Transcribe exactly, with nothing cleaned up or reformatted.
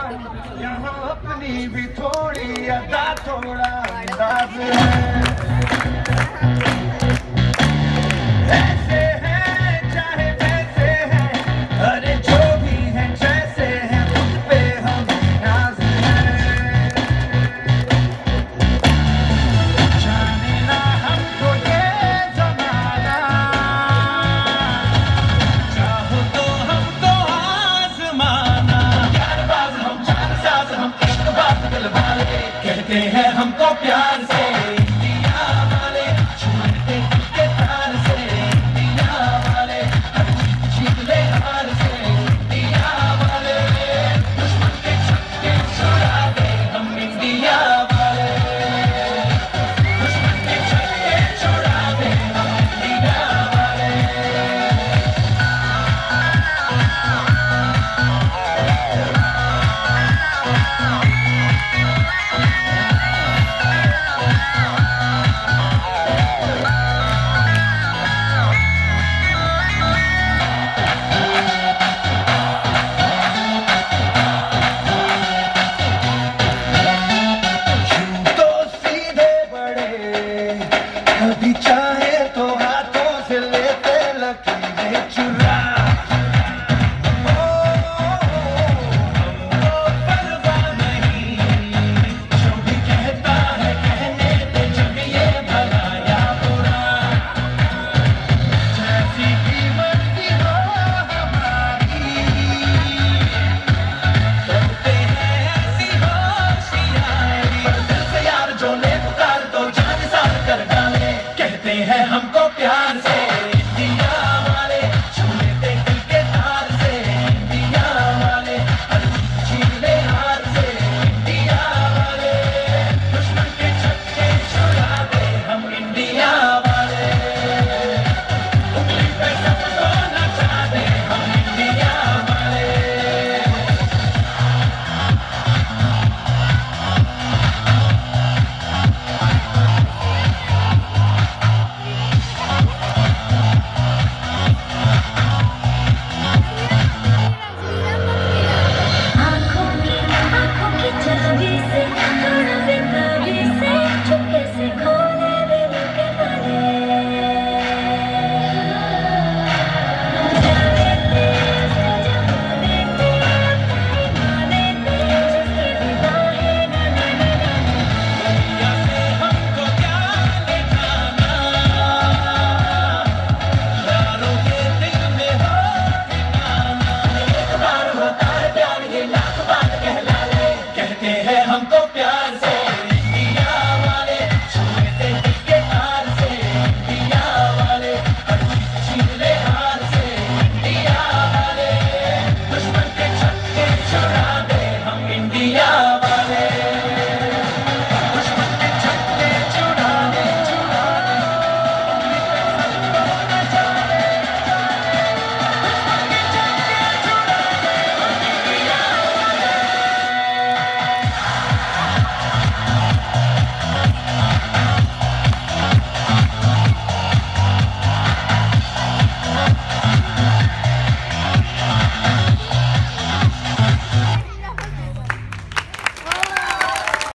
यहाँ अपनी भी थोड़ी अदा थोड़ा अंदाज है। ऐसे हैं चाहे वैसे हैं, अरे जो भी हैं जैसे हैं उस पे हम नाज हैं। जाने ना हमको ये जमाना, चाहो तो हमको आजमाना। प्यारबाज हम, जानसाज हम, इश्कबाज दिल वाले, कहते हैं हमको प्यार से इंडिया वाले, छूटते के तार से इंडिया वाले, हर जीत जीत ले हार से इंडिया वाले, दुश्मन के छक्के छुड़ा दे हम इंडिया वाले, दुश्मन के छक्के छुड़ा दे हम इंडिया वाले।